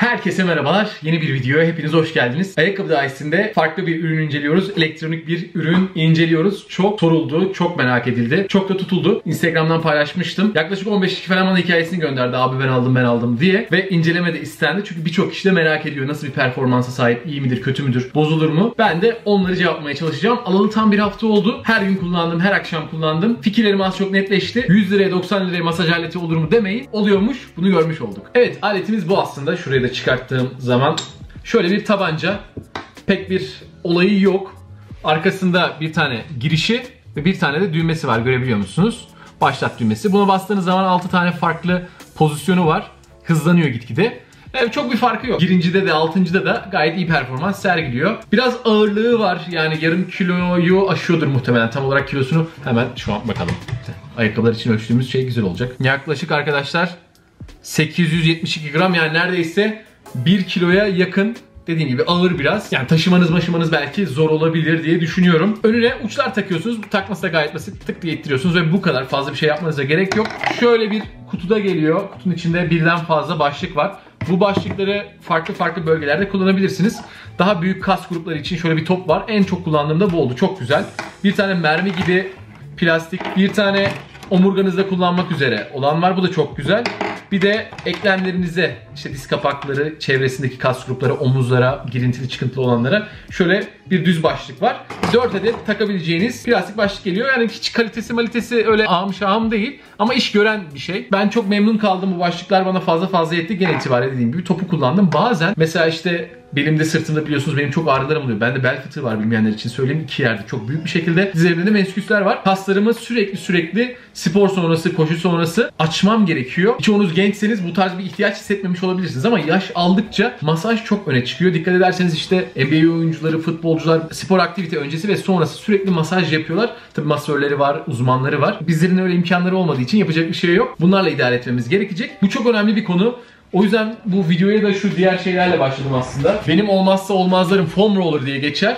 Herkese merhabalar. Yeni bir videoya hepiniz hoş geldiniz. Ayakkabı dairesinde farklı bir ürün inceliyoruz. Elektronik bir ürün inceliyoruz. Çok soruldu, çok merak edildi. Çok da tutuldu. Instagram'dan paylaşmıştım. Yaklaşık 15 kişi falan bana hikayesini gönderdi. Abi ben aldım diye. Ve inceleme de istendi. Çünkü birçok kişi de merak ediyor. Nasıl bir performansa sahip, iyi midir, kötü müdür, bozulur mu? Ben de onları cevaplamaya çalışacağım. Alalı tam bir hafta oldu. Her gün kullandım, her akşam kullandım. Fikirlerim az çok netleşti. 100 liraya 90 liraya masaj aleti olur mu demeyin. Oluyormuş. Bunu görmüş olduk. Evet, aletimiz bu aslında. Şurayı da çıkarttığım zaman şöyle bir tabanca. Pek bir olayı yok. Arkasında bir tane girişi ve bir tane de düğmesi var. Görebiliyor musunuz? Başlat düğmesi. Buna bastığınız zaman 6 tane farklı pozisyonu var. Hızlanıyor gitgide. Evet, çok bir farkı yok. Birincide de altıncıda da gayet iyi performans sergiliyor. Biraz ağırlığı var. Yani yarım kiloyu aşıyordur muhtemelen. Tam olarak kilosunu hemen şu an bakalım. Ayakkabılar için ölçtüğümüz şey güzel olacak. Yaklaşık arkadaşlar 872 gram, yani neredeyse 1 kiloya yakın. Dediğim gibi ağır biraz. Yani taşımanız belki zor olabilir diye düşünüyorum. Önüne uçlar takıyorsunuz. Bu takması da gayet basit. Tık diye ittiriyorsunuz ve bu kadar, fazla bir şey yapmanıza gerek yok. Şöyle bir kutuda geliyor. Kutunun içinde birden fazla başlık var. Bu başlıkları farklı bölgelerde kullanabilirsiniz. Daha büyük kas grupları için şöyle bir top var. En çok kullandığım da bu oldu. Çok güzel. Bir tane mermi gibi plastik, bir tane omurganızda kullanmak üzere olan var. Bu da çok güzel. Bir de eklemlerinize, işte diz kapakları, çevresindeki kas grupları, omuzlara, girintili çıkıntılı olanlara şöyle bir düz başlık var. 4 adet takabileceğiniz plastik başlık geliyor. Yani hiç kalitesi öyle ahım değil ama iş gören bir şey. Ben çok memnun kaldım. Bu başlıklar bana fazla yetti. Gene itibariyle dediğim gibi topu kullandım. Bazen mesela işte belimde, sırtımda biliyorsunuz benim çok ağrılarım oluyor. Bende bel fıtığı var, bilmeyenler için söyleyeyim. 2 yerde çok büyük bir şekilde. Dizlerimde de mensküsler var. Kaslarımı sürekli spor sonrası, koşu sonrası açmam gerekiyor. Çoğunuz gençseniz bu tarz bir ihtiyaç hissetmemiş olabilirsiniz ama yaş aldıkça masaj çok öne çıkıyor. Dikkat ederseniz işte NBA oyuncuları, futbolcular spor aktivite öncesi ve sonrası sürekli masaj yapıyorlar. Tabii masörleri var, uzmanları var. Bizlerin öyle imkanları olmadığı için yapacak bir şey yok. Bunlarla idare etmemiz gerekecek. Bu çok önemli bir konu. O yüzden bu videoya da şu diğer şeylerle başladım aslında. Benim olmazsa olmazlarım foam roller diye geçer.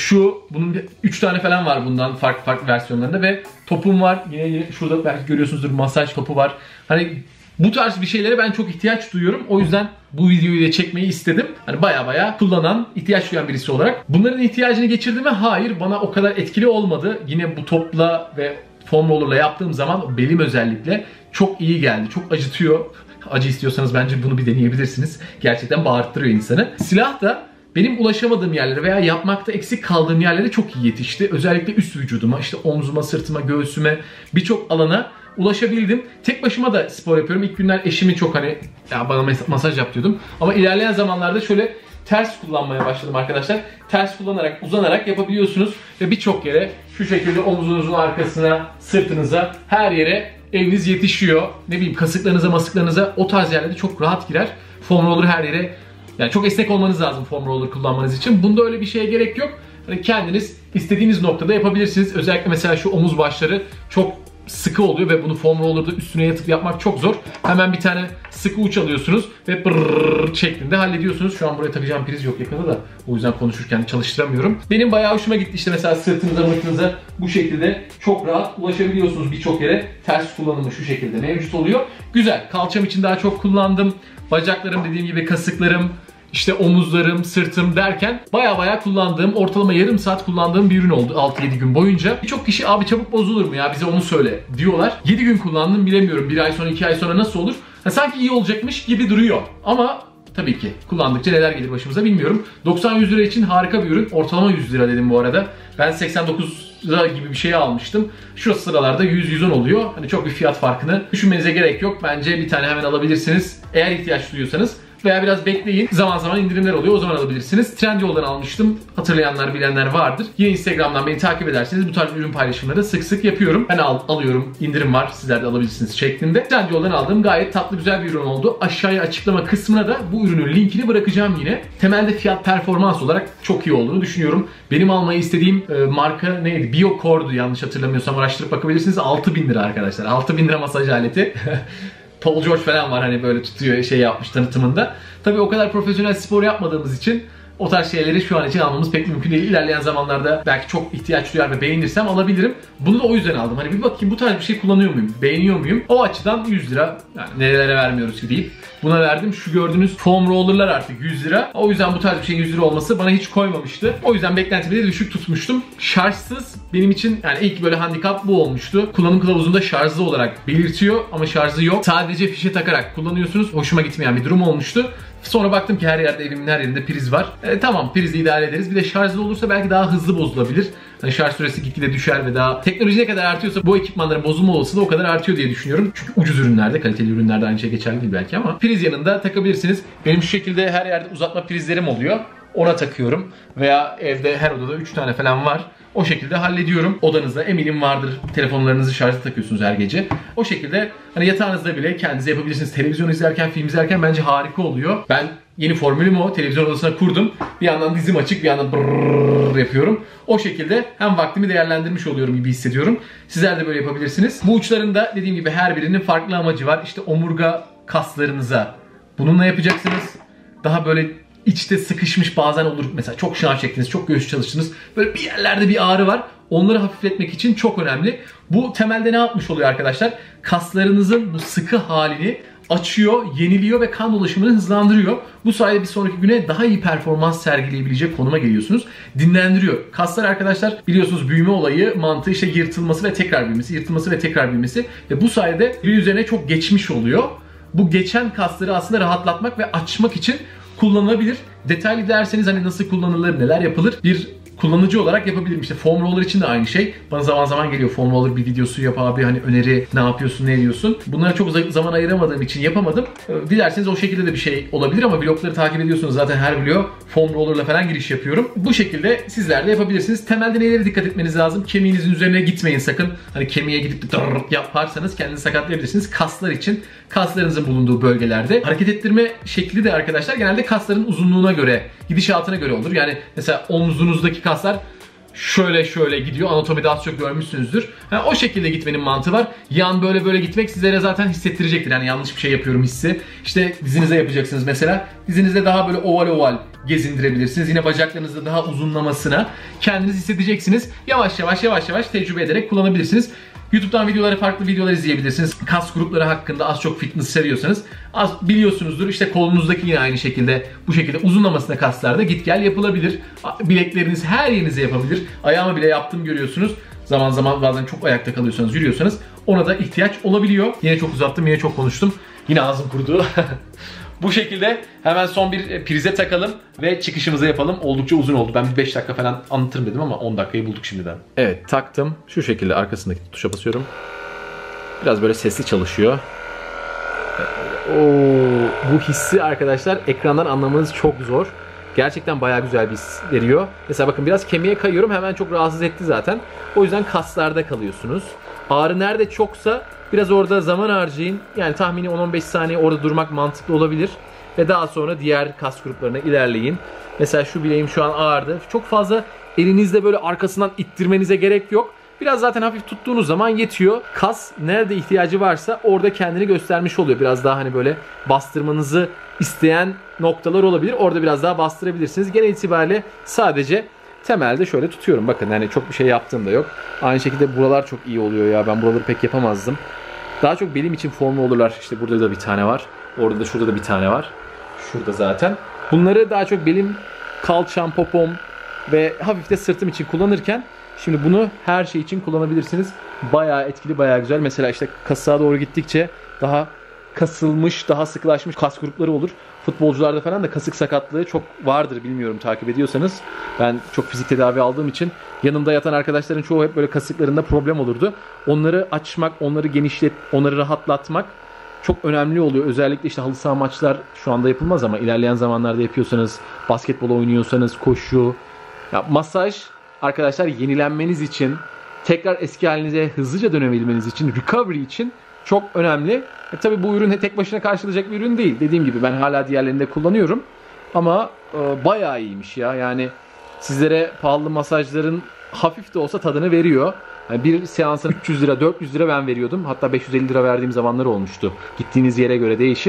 Bunun 3 tane falan var bundan farklı versiyonlarında ve topum var. Yine şurada belki görüyorsunuzdur, masaj topu var. Hani bu tarz bir şeylere ben çok ihtiyaç duyuyorum. O yüzden bu videoyu da çekmeyi istedim. Hani baya kullanan, ihtiyaç duyan birisi olarak. Bunların ihtiyacını geçirdi mi? Hayır, bana o kadar etkili olmadı. Yine bu topla ve foam roller'la yaptığım zaman belim özellikle çok iyi geldi. Çok acıtıyor. Acı istiyorsanız bence bunu bir deneyebilirsiniz. Gerçekten bağırttırıyor insanı. Silah da benim ulaşamadığım yerlere veya yapmakta eksik kaldığım yerlere çok iyi yetişti. Özellikle üst vücuduma, işte omzuma, sırtıma, göğsüme, birçok alana ulaşabildim. Tek başıma da spor yapıyorum. İlk günler eşimi çok bana masaj yap diyordum. Ama ilerleyen zamanlarda şöyle ters kullanmaya başladım arkadaşlar. Ters kullanarak, uzanarak yapabiliyorsunuz. Ve birçok yere şu şekilde omzunuzun arkasına, sırtınıza, her yere eliniz yetişiyor. Ne bileyim, kasıklarınıza, masıklarınıza, o tarz yerlerde çok rahat girer. Foam roller her yere, yani çok esnek olmanız lazım foam roller kullanmanız için. Bunda öyle bir şeye gerek yok. Yani kendiniz istediğiniz noktada yapabilirsiniz. Özellikle mesela şu omuz başları çok sıkı oluyor ve bunu foam roller'da üstüne yatıp yapmak çok zor. Hemen bir tane sıkı uç alıyorsunuz ve brrrr şeklinde hallediyorsunuz. Şu an buraya takacağım priz yok yakında da, o yüzden konuşurken çalıştıramıyorum. Benim bayağı hoşuma gitti. İşte mesela sırtınıza bu şekilde çok rahat ulaşabiliyorsunuz birçok yere. Ters kullanımı şu şekilde mevcut oluyor. Güzel. Kalçam için daha çok kullandım. Bacaklarım, dediğim gibi kasıklarım, İşte omuzlarım, sırtım derken baya kullandığım, ortalama yarım saat kullandığım bir ürün oldu 6-7 gün boyunca. Birçok kişi abi çabuk bozulur mu ya, bize onu söyle diyorlar. 7 gün kullandım, bilemiyorum 1 ay sonra 2 ay sonra nasıl olur. Sanki iyi olacakmış gibi duruyor ama tabii ki kullandıkça neler gelir başımıza bilmiyorum. 90-100 lira için harika bir ürün. Ortalama 100 lira dedim bu arada. Ben 89 lira gibi bir şey almıştım. Şu sıralarda 100-110 oluyor. Hani çok bir fiyat farkını düşünmenize gerek yok. Bence bir tane hemen alabilirsiniz eğer ihtiyaç duyuyorsanız. Veya biraz bekleyin. Zaman indirimler oluyor. O zaman alabilirsiniz. Trendyol'dan almıştım. Hatırlayanlar, bilenler vardır. Yine Instagram'dan beni takip ederseniz bu tarz ürün paylaşımları sık yapıyorum. Ben alıyorum. İndirim var. Sizler de alabilirsiniz şeklinde. Trendyol'dan aldığım gayet tatlı, güzel bir ürün oldu. Aşağıya açıklama kısmına da bu ürünün linkini bırakacağım yine. Temelde fiyat performans olarak çok iyi olduğunu düşünüyorum. Benim almayı istediğim marka neydi? BioCore'du yanlış hatırlamıyorsam, araştırıp bakabilirsiniz. 6.000 lira arkadaşlar. 6.000 lira masaj aleti. Paul George falan var hani böyle tutuyor, şey yapmış tanıtımında. Tabii o kadar profesyonel spor yapmadığımız için O tarz şeyleri şu an için almamız pek mümkün değil. İlerleyen zamanlarda belki çok ihtiyaç duyar ve beğenirsem alabilirim. Bunu da o yüzden aldım. Hani bir bakayım bu tarz bir şey kullanıyor muyum? Beğeniyor muyum? O açıdan 100 lira. Yani nerelere vermiyoruz ki deyip buna verdim. Şu gördüğünüz foam roller'lar artık 100 lira. O yüzden bu tarz bir şeyin 100 lira olması bana hiç koymamıştı. O yüzden beklentimi de düşük tutmuştum. Şarjsız benim için yani ilk böyle handikap bu olmuştu. Kullanım kılavuzunda şarjlı olarak belirtiyor ama şarjı yok. Sadece fişe takarak kullanıyorsunuz. Hoşuma gitmeyen bir durum olmuştu. Sonra baktım ki her yerde, evimin her yerinde priz var. Tamam, prizi idare ederiz. Bir de şarjlı olursa belki daha hızlı bozulabilir. Hani şarj süresi gitgide düşer ve daha teknoloji ne kadar artıyorsa bu ekipmanların bozulma olasılığı o kadar artıyor diye düşünüyorum. Çünkü ucuz ürünlerde, kaliteli ürünlerde aynı şey geçerli değil belki ama priz yanında takabilirsiniz. Benim şu şekilde her yerde uzatma prizlerim oluyor. Ona takıyorum. Veya evde her odada 3 tane falan var. O şekilde hallediyorum. Odanızda eminim vardır. Telefonlarınızı şarja takıyorsunuz her gece. O şekilde hani yatağınızda bile kendinize yapabilirsiniz. Televizyon izlerken, film izlerken bence harika oluyor. Ben yeni formülümü o televizyon odasına kurdum. Bir yandan dizim açık, bir yandan brrrr yapıyorum. O şekilde hem vaktimi değerlendirmiş oluyorum gibi hissediyorum. Sizler de böyle yapabilirsiniz. Bu uçlarında dediğim gibi her birinin farklı amacı var. İşte omurga kaslarınıza bununla yapacaksınız. Daha böyle İçte sıkışmış bazen olur. Mesela çok şınav çektiniz, çok göğüs çalıştınız. Böyle bir yerlerde bir ağrı var. Onları hafifletmek için çok önemli. Bu temelde ne yapmış oluyor arkadaşlar? Kaslarınızın bu sıkı halini açıyor, yeniliyor ve kan dolaşımını hızlandırıyor. Bu sayede bir sonraki güne daha iyi performans sergileyebilecek konuma geliyorsunuz. Dinlendiriyor. Kaslar arkadaşlar biliyorsunuz büyüme olayı, mantığı işte yırtılması ve tekrar büyümesi, yırtılması ve tekrar büyümesi. Ve bu sayede bir üzerine çok geçmiş oluyor. Bu geçen kasları aslında rahatlatmak ve açmak için kullanılabilir. Detaylı derseniz hani nasıl kullanılır, neler yapılır bir kullanıcı olarak yapabilirim. İşte foam roller için de aynı şey. Bana zaman zaman geliyor foam roller bir videosu yap abi, hani öneri, ne yapıyorsun, ne ediyorsun. Bunlara çok zaman ayıramadığım için yapamadım. Dilerseniz o şekilde de bir şey olabilir ama vlogları takip ediyorsunuz. Zaten her vlog foam roller'la falan giriş yapıyorum. Bu şekilde sizler de yapabilirsiniz. Temelde nelere dikkat etmeniz lazım? Kemiğinizin üzerine gitmeyin sakın. Hani kemiğe gidip yaparsanız kendinizi sakatlayabilirsiniz. Kaslar için kaslarınızın bulunduğu bölgelerde hareket ettirme şekli de arkadaşlar genelde kasların uzunluğuna göre, gidişatına göre olur. Yani mesela omzunuzdaki kaslar şöyle gidiyor. Anatomide az çok görmüşsünüzdür. Yani o şekilde gitmenin mantığı var. Yan böyle gitmek sizlere zaten hissettirecektir. Yani yanlış bir şey yapıyorum hissi. İşte dizinize yapacaksınız mesela. Dizinizde daha böyle oval gezindirebilirsiniz. Yine bacaklarınızda daha uzunlamasına kendiniz hissedeceksiniz. Yavaş yavaş tecrübe ederek kullanabilirsiniz. YouTube'dan farklı videolar izleyebilirsiniz. Kas grupları hakkında az çok fitness seviyorsanız az biliyorsunuzdur. İşte kolunuzdaki yine aynı şekilde bu şekilde uzunlamasına kaslarda git gel yapılabilir. Bilekleriniz her yerinize yapabilir. Ayağımı bile yaptım görüyorsunuz. Zaman zaman bazen çok ayakta kalıyorsanız, yürüyorsanız ona da ihtiyaç olabiliyor. Yine çok uzattım, yine çok konuştum. Yine ağzım kurudu. Bu şekilde hemen son bir prize takalım ve çıkışımızı yapalım. Oldukça uzun oldu. Ben bir 5 dakika falan anlatırım dedim ama 10 dakikayı bulduk şimdiden. Evet, taktım. Şu şekilde arkasındaki tuşa basıyorum. Biraz böyle sesli çalışıyor. Bu hissi arkadaşlar ekrandan anlamanız çok zor. Gerçekten bayağı güzel bir his veriyor. Mesela bakın biraz kemiğe kayıyorum. Hemen çok rahatsız etti zaten. O yüzden kaslarda kalıyorsunuz. Ağrı nerede çoksa biraz orada zaman harcayın. Yani tahmini 10-15 saniye orada durmak mantıklı olabilir. Ve daha sonra diğer kas gruplarına ilerleyin. Mesela şu bileğim şu an ağrıdı. Çok fazla elinizle böyle arkasından ittirmenize gerek yok. Biraz zaten hafif tuttuğunuz zaman yetiyor. Kas nerede ihtiyacı varsa orada kendini göstermiş oluyor. Biraz daha hani böyle bastırmanızı isteyen noktalar olabilir. Orada biraz daha bastırabilirsiniz. Genel itibariyle sadece temelde şöyle tutuyorum. Bakın hani çok bir şey yaptığım da yok. Aynı şekilde buralar çok iyi oluyor ya. Ben buraları pek yapamazdım. Daha çok belim için formlu olurlar. İşte burada da bir tane var. Orada da şurada da bir tane var. Şurada zaten. Bunları daha çok belim, kalçam, popom ve hafif de sırtım için kullanırken şimdi bunu her şey için kullanabilirsiniz. Bayağı etkili, bayağı güzel. Mesela işte kasığa doğru gittikçe daha kasılmış, daha sıkılaşmış kas grupları olur. Futbolcularda falan da kasık sakatlığı çok vardır, bilmiyorum takip ediyorsanız. Ben çok fizik tedavi aldığım için yanımda yatan arkadaşların çoğu hep böyle kasıklarında problem olurdu. Onları açmak, onları onları rahatlatmak çok önemli oluyor. Özellikle işte halı saha maçlar şu anda yapılmaz ama ilerleyen zamanlarda yapıyorsanız, basketbol oynuyorsanız, koşu, ya masaj arkadaşlar yenilenmeniz için, tekrar eski halinize hızlıca dönebilmeniz için, recovery için çok önemli. Tabii bu ürün tek başına karşılayacak bir ürün değil. Dediğim gibi ben hala diğerlerini de kullanıyorum. Ama bayağı iyiymiş ya. Yani sizlere pahalı masajların hafif de olsa tadını veriyor. Yani bir seansın 300 lira, 400 lira ben veriyordum. Hatta 550 lira verdiğim zamanlar olmuştu. Gittiğiniz yere göre değişir.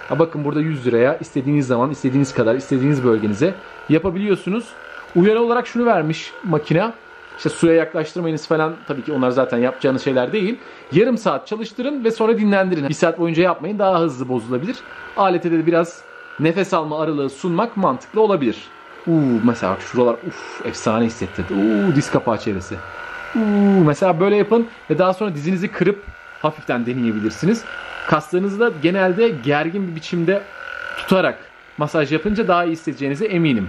Ha bakın burada 100 liraya istediğiniz zaman, istediğiniz kadar, istediğiniz bölgenize yapabiliyorsunuz. Uyarı olarak şunu vermiş makine. İşte suya yaklaştırmayınız falan, tabii ki onlar zaten yapacağınız şeyler değil. Yarım saat çalıştırın ve sonra dinlendirin. 1 saat boyunca yapmayın, daha hızlı bozulabilir. Alete de biraz nefes alma aralığı sunmak mantıklı olabilir. Mesela bak şuralar efsane hissettirdi. Diz kapağı çevresi. Mesela böyle yapın ve daha sonra dizinizi kırıp hafiften deneyebilirsiniz. Kaslarınızı da genelde gergin bir biçimde tutarak masaj yapınca daha iyi hissedeceğinize eminim.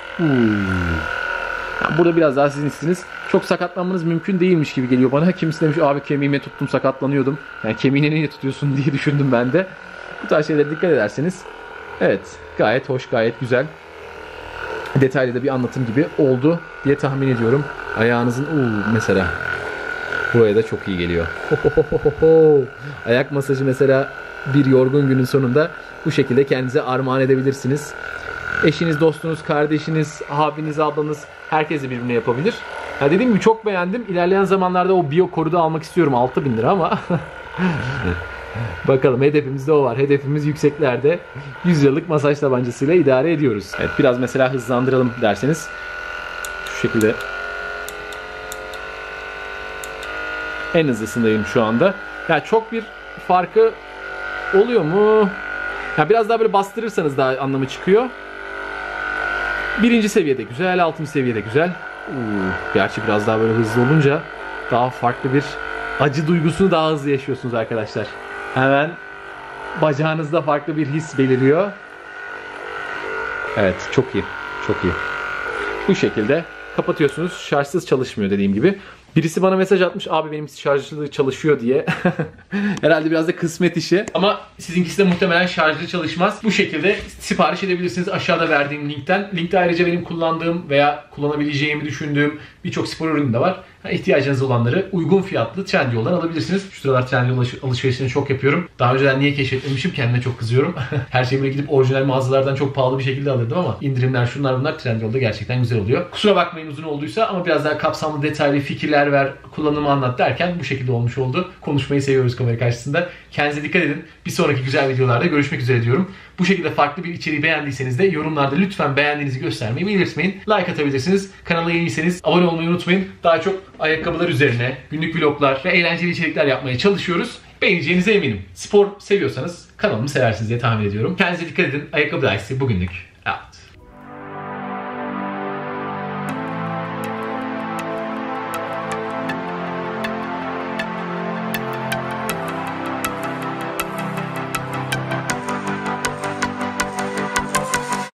Yani burada biraz daha sizin istiniz. Çok sakatlanmanız mümkün değilmiş gibi geliyor bana. Kimisi demiş abi kemiğime tuttum sakatlanıyordum. Yani kemiğine niye tutuyorsun diye düşündüm ben de. Bu tarz şeylere dikkat ederseniz evet gayet hoş, gayet güzel. Detaylı da bir anlatım gibi oldu diye tahmin ediyorum. Ayağınızın mesela buraya da çok iyi geliyor. Ayak masajı mesela bir yorgun günün sonunda bu şekilde kendinize armağan edebilirsiniz. Eşiniz, dostunuz, kardeşiniz, abiniz, ablanız herkes de birbirine yapabilir. Ya dediğim gibi çok beğendim. İlerleyen zamanlarda o BioCore'u da almak istiyorum. 6.000 lira ama bakalım, hedefimizde o var. Hedefimiz yükseklerde. 100 liralık masaj tabancasıyla idare ediyoruz. Evet, biraz mesela hızlandıralım derseniz şu şekilde en hızlısındayım şu anda. Ya çok bir farkı oluyor mu? Ya biraz daha böyle bastırırsanız daha anlamı çıkıyor. 1. seviyede güzel, 6. seviyede güzel. Gerçi biraz daha böyle hızlı olunca daha farklı bir acı duygusunu daha hızlı yaşıyorsunuz arkadaşlar. Hemen bacağınızda farklı bir his beliriyor. Evet, çok iyi. Çok iyi. Bu şekilde kapatıyorsunuz. Şarjsız çalışmıyor dediğim gibi. Birisi bana mesaj atmış. Abi benim şarjlı çalışıyor diye. Herhalde biraz da kısmet işi. Ama sizinkisi de muhtemelen şarjlı çalışmaz. Bu şekilde sipariş edebilirsiniz aşağıda verdiğim linkten. Linkte ayrıca benim kullandığım veya kullanabileceğimi düşündüğüm birçok spor ürünü de var. İhtiyacınız olanları uygun fiyatlı Trendyol'dan alabilirsiniz. Şu sıralar Trendyol alışverişini çok yapıyorum. Daha önceden niye keşfetmemişim, kendime çok kızıyorum. Her şeyi böyle gidip orijinal mağazalardan çok pahalı bir şekilde alırdım ama indirimler şunlar bunlar Trendyol'da gerçekten güzel oluyor. Kusura bakmayın uzun olduysa ama biraz daha kapsamlı, detaylı fikirler ver, kullanımı anlat derken bu şekilde olmuş oldu. Konuşmayı seviyoruz kamera karşısında. Kendinize dikkat edin. Bir sonraki güzel videolarda görüşmek üzere diyorum. Bu şekilde farklı bir içeriği beğendiyseniz de yorumlarda lütfen beğendiğinizi göstermeyi belirtmeyin. Like atabilirsiniz. Kanala yeniyseniz abone olmayı unutmayın. Daha çok ayakkabılar üzerine günlük vloglar ve eğlenceli içerikler yapmaya çalışıyoruz. Beğeneceğinize eminim. Spor seviyorsanız kanalımı seversiniz diye tahmin ediyorum. Kendinize dikkat edin. Ayakkabı Dairesi bugünlük out.